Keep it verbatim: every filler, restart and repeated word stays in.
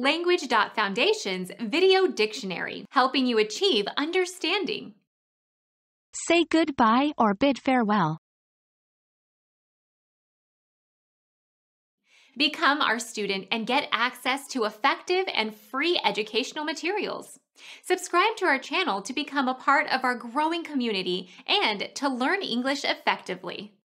Language Foundation's Video Dictionary, helping you achieve understanding. Say goodbye or bid farewell. Become our student and get access to effective and free educational materials. Subscribe to our channel to become a part of our growing community and to learn English effectively.